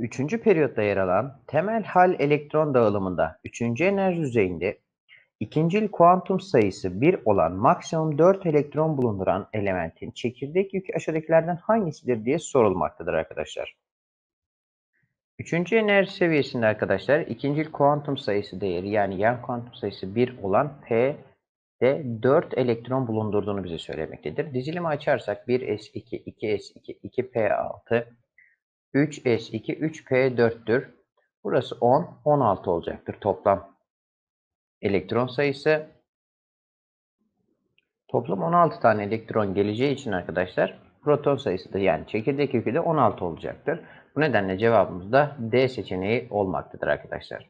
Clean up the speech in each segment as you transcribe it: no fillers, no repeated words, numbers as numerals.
Üçüncü periyotta yer alan temel hal elektron dağılımında üçüncü enerji düzeyinde ikincil kuantum sayısı 1 olan maksimum 4 elektron bulunduran elementin çekirdek yükü aşağıdakilerden hangisidir diye sorulmaktadır arkadaşlar. Üçüncü enerji seviyesinde arkadaşlar ikincil kuantum sayısı değeri yani yan kuantum sayısı 1 olan P'de 4 elektron bulundurduğunu bize söylemektedir. Dizilimi açarsak 1s2, 2s2, 2p6, 3s2, 3p4'tür. Burası 10, 16 olacaktır toplam elektron sayısı. Toplam 16 tane elektron geleceği için arkadaşlar proton sayısı da yani çekirdek yükü de 16 olacaktır. Bu nedenle cevabımız da D seçeneği olmaktadır arkadaşlar.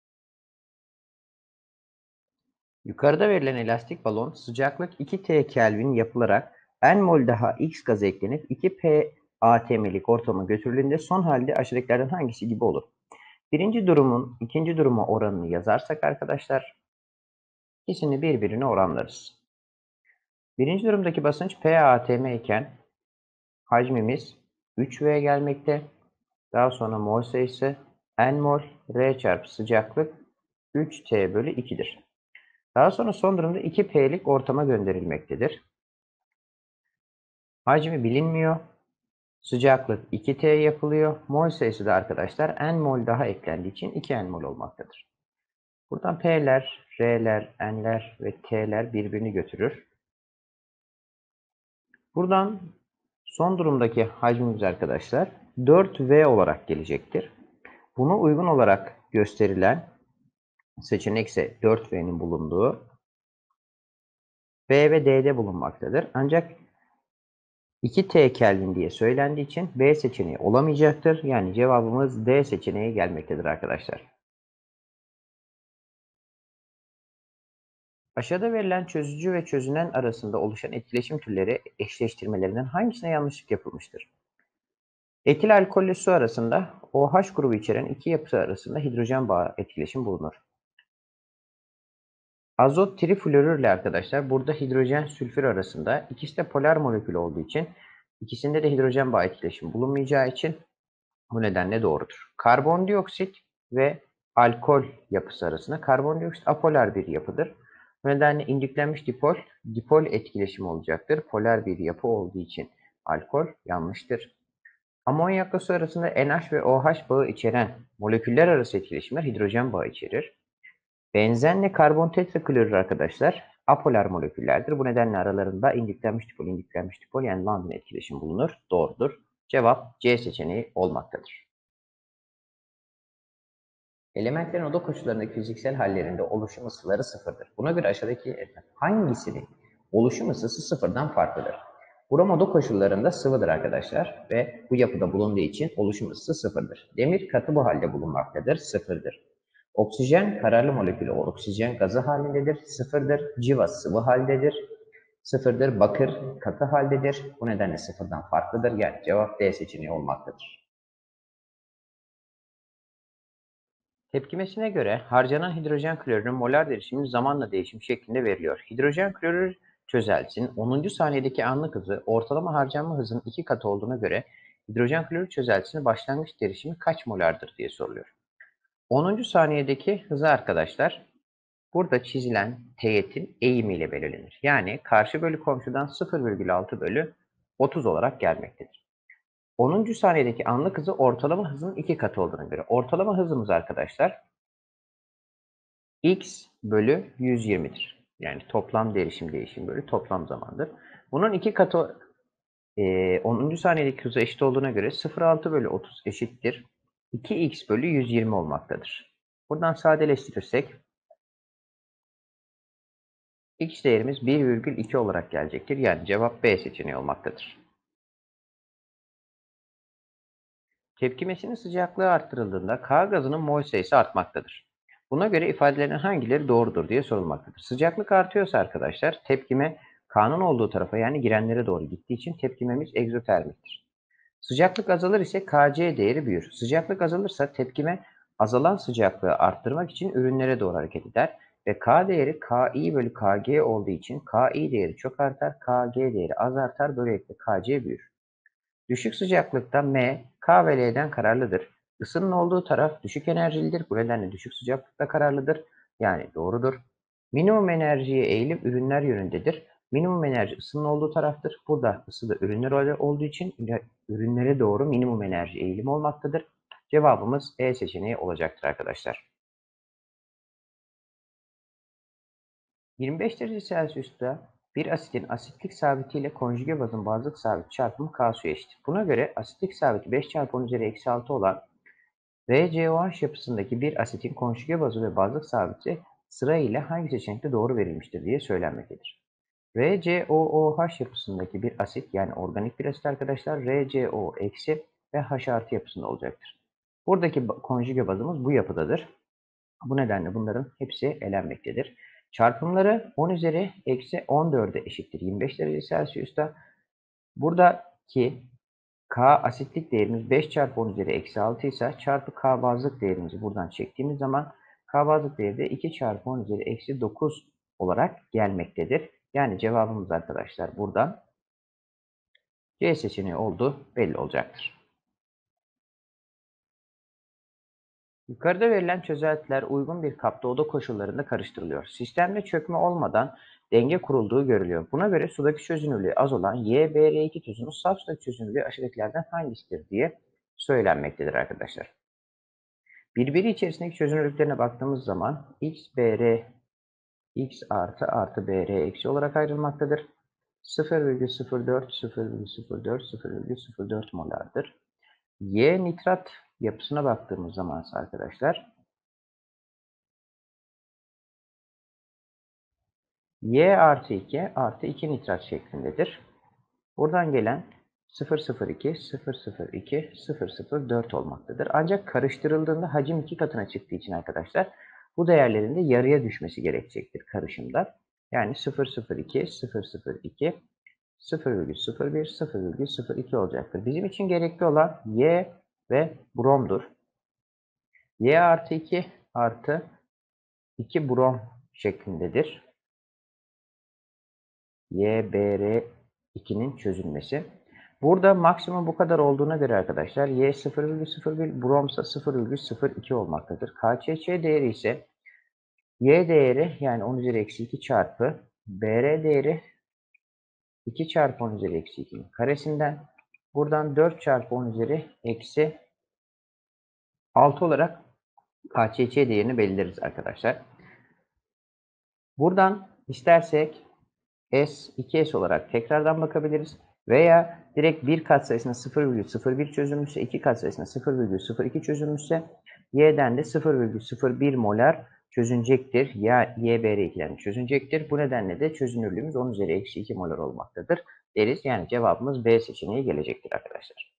Yukarıda verilen elastik balon sıcaklık 2T Kelvin yapılarak N mol daha X gazı eklenip 2P atm'lik ortama götürüldüğünde son halde aşağıdakilerden hangisi gibi olur? Birinci durumun ikinci duruma oranını yazarsak arkadaşlar ikisini birbirine oranlarız. Birinci durumdaki basınç P atm iken hacmimiz 3V gelmekte. Daha sonra mol sayısı N mol R çarpı sıcaklık 3T bölü 2'dir. Daha sonra son durumda 2P'lik ortama gönderilmektedir. Hacmi bilinmiyor. Sıcaklık 2T yapılıyor. Mol sayısı da arkadaşlar N mol daha eklendiği için 2N mol olmaktadır. Buradan P'ler, R'ler, N'ler ve T'ler birbirini götürür. Buradan son durumdaki hacmimiz arkadaşlar 4V olarak gelecektir. Buna uygun olarak gösterilen seçenek ise 4V'nin bulunduğu B ve D'de bulunmaktadır. Ancak 2T Kelvin diye söylendiği için B seçeneği olamayacaktır. Yani cevabımız D seçeneği gelmektedir arkadaşlar. Aşağıda verilen çözücü ve çözünen arasında oluşan etkileşim türleri eşleştirmelerinden hangisine yanlışlık yapılmıştır? Etil alkolle su arasında OH grubu içeren iki yapı arasında hidrojen bağı etkileşim bulunur. Azot trifluorürle arkadaşlar burada hidrojen sülfür arasında ikisi de polar molekül olduğu için ikisinde de hidrojen bağı etkileşimi bulunmayacağı için bu nedenle doğrudur. Karbondioksit ve alkol yapısı arasında karbondioksit apolar bir yapıdır. Bu nedenle indüklenmiş dipol, dipol etkileşimi olacaktır. Polar bir yapı olduğu için alkol yanlıştır. Amonyakla su arasında NH ve OH bağı içeren moleküller arası etkileşimler hidrojen bağı içerir. Benzenle karbon tetraklorür arkadaşlar apolar moleküllerdir. Bu nedenle aralarında indüklenmiş dipol yani London etkileşim bulunur. Doğrudur. Cevap C seçeneği olmaktadır. Elementlerin oda koşullarındaki fiziksel hallerinde oluşum ısıları sıfırdır. Buna göre aşağıdaki hangisinin oluşum ısısı sıfırdan farklıdır? Brom oda koşullarında sıvıdır arkadaşlar ve bu yapıda bulunduğu için oluşum ısısı sıfırdır. Demir katı bu halde bulunmaktadır, sıfırdır. Oksijen kararlı molekülü oksijen gazı halindedir, sıfırdır. Civa sıvı haldedir, sıfırdır. Bakır katı haldedir. Bu nedenle sıfırdan farklıdır. Yani cevap D seçeneği olmaktadır. Tepkimesine göre harcanan hidrojen klorürün molar derişimi zamanla değişim şeklinde veriliyor. Hidrojen klorür çözeltisinin 10. saniyedeki anlık hızı ortalama harcanma hızının 2 katı olduğuna göre hidrojen klorür çözeltisinin başlangıç derişimi kaç molardır diye soruluyor. 10. saniyedeki hızı arkadaşlar burada çizilen teğetin eğimiyle belirlenir. Yani karşı bölü komşudan 0,6 bölü 30 olarak gelmektedir. 10. saniyedeki anlık hızı ortalama hızın 2 katı olduğuna göre ortalama hızımız arkadaşlar x bölü 120'dir. Yani toplam derişim değişim bölü toplam zamandır. Bunun 2 katı 10. saniyedeki hıza eşit olduğuna göre 0,6 bölü 30 eşittir 2x bölü 120 olmaktadır. Buradan sadeleştirirsek x değerimiz 1,2 olarak gelecektir. Yani cevap B seçeneği olmaktadır. Tepkimesinin sıcaklığı arttırıldığında K gazının mol sayısı artmaktadır. Buna göre ifadelerin hangileri doğrudur diye sorulmaktadır. Sıcaklık artıyorsa arkadaşlar tepkime K'nın olduğu tarafa yani girenlere doğru gittiği için tepkimemiz egzotermiktir. Sıcaklık azalır ise Kc değeri büyür. Sıcaklık azalırsa tepkime azalan sıcaklığı arttırmak için ürünlere doğru hareket eder ve K değeri Ki bölü Kg olduğu için Ki değeri çok artar, Kg değeri az artar, böylelikle Kc büyür. Düşük sıcaklıkta M, K ve L'den kararlıdır. Isının olduğu taraf düşük enerjilidir. Bu nedenle düşük sıcaklıkta kararlıdır. Yani doğrudur. Minimum enerjiye eğilim ürünler yönündedir. Minimum enerji ısının olduğu taraftır. Burada ısı da ürünler olduğu için ürünlere doğru minimum enerji eğilimi olmaktadır. Cevabımız E seçeneği olacaktır arkadaşlar. 25 derece Celsius'ta bir asitin asitlik sabiti ile konjüge bazın bazlık sabiti çarpımı K suya eşittir. Buna göre asitlik sabiti 5 çarpı 10 üzeri eksi 6 olan RCOH yapısındaki bir asitin konjüge bazı ve bazlık sabiti sırayla hangi seçenekte doğru verilmiştir diye söylenmektedir. RCOOH yapısındaki bir asit yani organik bir asit arkadaşlar RCO eksi ve H artı yapısında olacaktır. Buradaki konjüge bazımız bu yapıdadır. Bu nedenle bunların hepsi elenmektedir. Çarpımları 10 üzeri eksi 14'e eşittir 25 derece Celsius'ta. Buradaki K asitlik değerimiz 5 çarpı 10 üzeri eksi 6 ise çarpı K bazlık değerimizi buradan çektiğimiz zaman K bazlık değeri de 2 çarpı 10 üzeri eksi 9 olarak gelmektedir. Yani cevabımız arkadaşlar buradan C seçeneği olduğu belli olacaktır. Yukarıda verilen çözeltiler uygun bir kapta oda koşullarında karıştırılıyor. Sistemde çökme olmadan denge kurulduğu görülüyor. Buna göre sudaki çözünürlüğü az olan YbR2 tuzunun saf sudaki çözünürlüğü aşağıdakilerden hangisidir diye söylenmektedir arkadaşlar. Birbiri içerisindeki çözünürlüklerine baktığımız zaman XbR X artı Br eksi olarak ayrılmaktadır. 0,04, 0,04, 0,04 molardır. Y nitrat yapısına baktığımız zaman arkadaşlar Y artı 2 artı 2 nitrat şeklindedir. Buradan gelen 0,02, 0,02, 0,04 olmaktadır. Ancak karıştırıldığında hacim 2 katına çıktığı için arkadaşlar bu değerlerin de yarıya düşmesi gerekecektir karışımda. Yani 0,02, 0,02, 0,01, 0,02 olacaktır. Bizim için gerekli olan Y ve bromdur. Y artı 2 artı 2 brom şeklindedir. YbR2'nin çözülmesi. Burada maksimum bu kadar olduğuna göre arkadaşlar Y 0,01, bromsa 0,02 olmaktadır. KÇÇ değeri ise Y değeri yani 10 üzeri eksi 2 çarpı BR değeri 2 çarpı 10 üzeri eksi 2'nin karesinden buradan 4 çarpı 10 üzeri eksi 6 olarak KÇÇ değerini belirleriz arkadaşlar. Buradan istersek S, 2S olarak tekrardan bakabiliriz. Veya direkt bir katsayısına 0,01 çözülmüşse, iki katsayısına 0,02 çözülmüşse Y'den de 0,01 molar çözünecektir. Ya YbR2'den çözünecektir. Bu nedenle de çözünürlüğümüz 10 üzeri eksi 2 molar olmaktadır deriz. Yani cevabımız B seçeneği gelecektir arkadaşlar.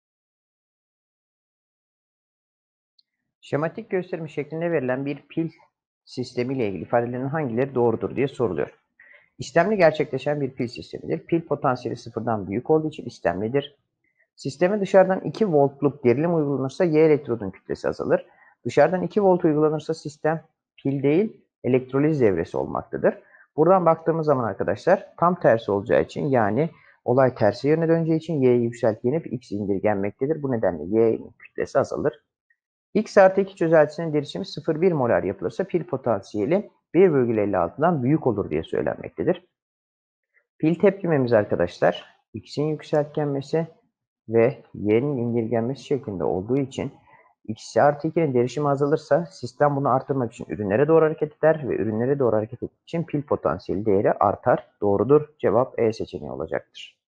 Şematik gösterimi şeklinde verilen bir pil sistemi ile ilgili ifadelerin hangileri doğrudur diye soruluyor. İstemli gerçekleşen bir pil sistemidir. Pil potansiyeli sıfırdan büyük olduğu için istemlidir. Sisteme dışarıdan 2 voltluk gerilim uygulanırsa Y elektrodun kütlesi azalır. Dışarıdan 2 volt uygulanırsa sistem pil değil elektroliz devresi olmaktadır. Buradan baktığımız zaman arkadaşlar tam tersi olacağı için yani olay tersi yöne döneceği için Y yükseltgenip X indirgenmektedir. Bu nedenle Y'nin kütlesi azalır. X artı 2 çözeltisinin derişimi 0,1 molar yapılırsa pil potansiyeli 1,56'dan büyük olur diye söylenmektedir. Pil tepkimemiz arkadaşlar X'in yükseltgenmesi ve Y'nin indirgenmesi şeklinde olduğu için X artı 2'nin derişimi azalırsa sistem bunu arttırmak için ürünlere doğru hareket eder ve ürünlere doğru hareket ettiği için pil potansiyeli değeri artar. Doğrudur. Cevap E seçeneği olacaktır.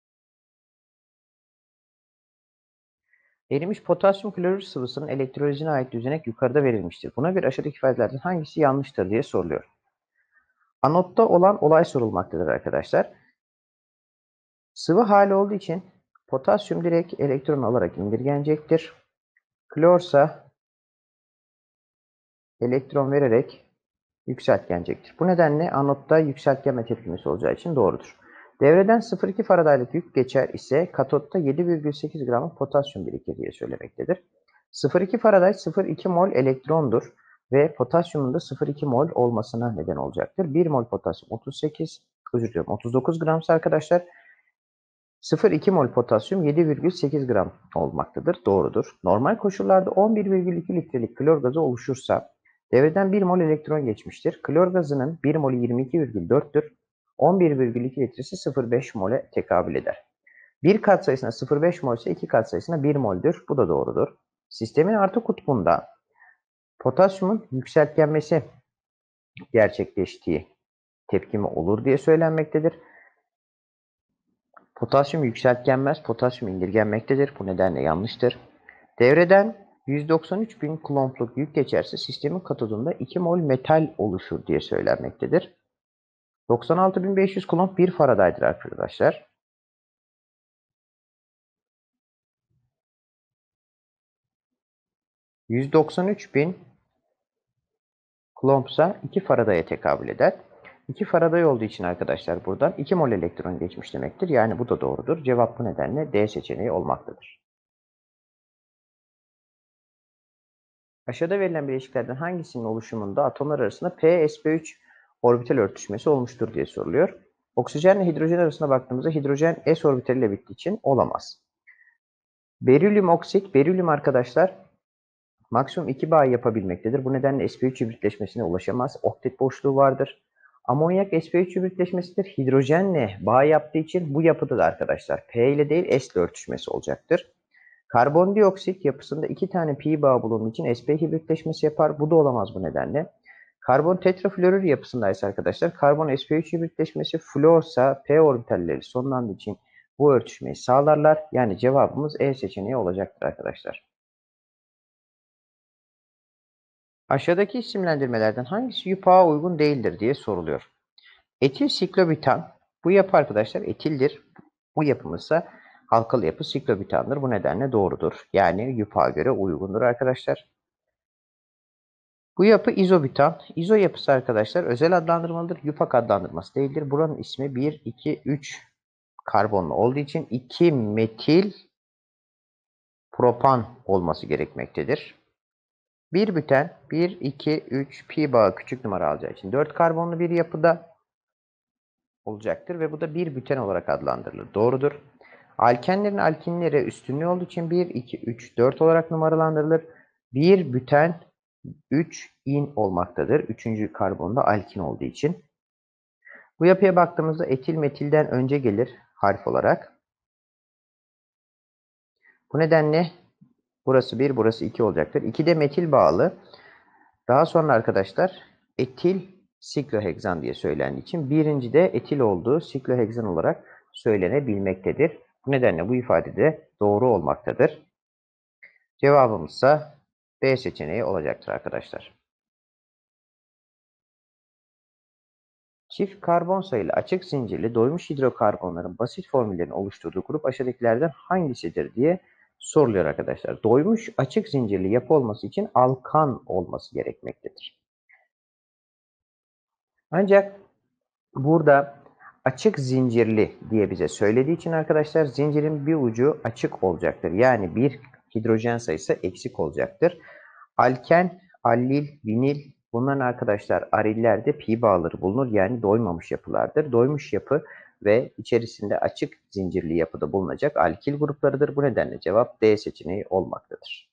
Erimiş potasyum klorür sıvısının elektrolizine ait düzenek yukarıda verilmiştir. Buna göre aşağıdaki ifadelerden hangisi yanlıştır diye soruluyor. Anotta olan olay sorulmaktadır arkadaşlar. Sıvı hali olduğu için potasyum direkt elektron alarak indirgenecektir. Klorsa elektron vererek yükseltgenecektir. Bu nedenle anotta yükseltgenme tepkimesi olacağı için doğrudur. Devreden 0,2 Faradaylık yük geçer ise katotta 7,8 gram potasyum birikir diye söylemektedir. 0,2 Faraday 0,2 mol elektrondur ve potasyumun da 0,2 mol olmasına neden olacaktır. 1 mol potasyum 39 gramsa arkadaşlar 0,2 mol potasyum 7,8 gram olmaktadır. Doğrudur. Normal koşullarda 11,2 litrelik klor gazı oluşursa devreden 1 mol elektron geçmiştir. Klor gazının 1 molü 22,4'tür. 11,2 litresi 0,5 mole tekabül eder. Bir katsayısına 0,5 mol ise iki katsayısına 1 moldür. Bu da doğrudur. Sistemin artı kutbunda potasyumun yükseltgenmesi gerçekleştiği tepkimi olur diye söylenmektedir. Potasyum yükseltgenmez, potasyum indirgenmektedir. Bu nedenle yanlıştır. Devreden 193.000 kulombluk yük geçerse sistemin katodunda 2 mol metal oluşur diye söylenmektedir. 96.500 kulomb 1 faradaydır arkadaşlar. 193.000 kulombsa 2 faradaya tekabül eder. 2 faraday olduğu için arkadaşlar buradan 2 mol elektron geçmiş demektir. Yani bu da doğrudur. Cevap bu nedenle D seçeneği olmaktadır. Aşağıda verilen bileşiklerden hangisinin oluşumunda atomlar arasında p-sp3 orbital örtüşmesi olmuştur diye soruluyor. Oksijenle hidrojen arasında baktığımızda hidrojen s orbitaliyle bittiği için olamaz. Berilyum oksit, berilyum arkadaşlar maksimum 2 bağ yapabilmektedir. Bu nedenle sp3 hibritleşmesine ulaşamaz. Oktet boşluğu vardır. Amonyak sp3 hibritleşmesidir. Hidrojenle bağ yaptığı için bu yapıda da arkadaşlar p ile değil s ile örtüşmesi olacaktır. Karbondioksit yapısında 2 tane pi bağı bulunduğu için sp hibritleşmesi yapar. Bu da olamaz bu nedenle. Karbon tetrafluorür yapısında ise arkadaşlar karbon sp3 hibritleşmesi fluorsa p orbitalleri sonlandığı için bu örtüşmeyi sağlarlar. Yani cevabımız E seçeneği olacaktır arkadaşlar. Aşağıdaki isimlendirmelerden hangisi YUPAC'a uygun değildir diye soruluyor. Etil siklobitan. Bu yapı arkadaşlar etildir. Bu yapımız ise halkalı yapı siklobitandır. Bu nedenle doğrudur. Yani YUPAC'a göre uygundur arkadaşlar. Bu yapı izobutan. İzo yapısı arkadaşlar özel adlandırmalıdır. YUPAC adlandırması değildir. Buranın ismi 1, 2, 3 karbonlu olduğu için 2 metil propan olması gerekmektedir. 1 büten 1, 2, 3 pi bağı küçük numara alacağı için 4 karbonlu bir yapıda olacaktır ve bu da 1 büten olarak adlandırılır. Doğrudur. Alkenlerin alkinlere üstünlüğü olduğu için 1, 2, 3, 4 olarak numaralandırılır. 1 büten 3 in olmaktadır. 3. karbonda alkin olduğu için. Bu yapıya baktığımızda etil metilden önce gelir harf olarak. Bu nedenle burası 1, burası 2 olacaktır. 2 de metil bağlı. Daha sonra arkadaşlar etil sikloheksan diye söylendiği için birinci de etil olduğu sikloheksan olarak söylenebilmektedir. Bu nedenle bu ifade de doğru olmaktadır. Cevabımız ise B seçeneği olacaktır arkadaşlar. Çift karbon sayılı açık zincirli doymuş hidrokarbonların basit formüllerini oluşturduğu grup aşağıdakilerden hangisidir diye soruluyor arkadaşlar. Doymuş açık zincirli yapı olması için alkan olması gerekmektedir. Ancak burada açık zincirli diye bize söylediği için arkadaşlar zincirin bir ucu açık olacaktır. Yani bir hidrojen sayısı eksik olacaktır. Alken, allil, vinil bunların arkadaşlar arillerde pi bağları bulunur. Yani doymamış yapılardır. Doymuş yapı ve içerisinde açık zincirli yapıda bulunacak alkil gruplarıdır. Bu nedenle cevap D seçeneği olmaktadır.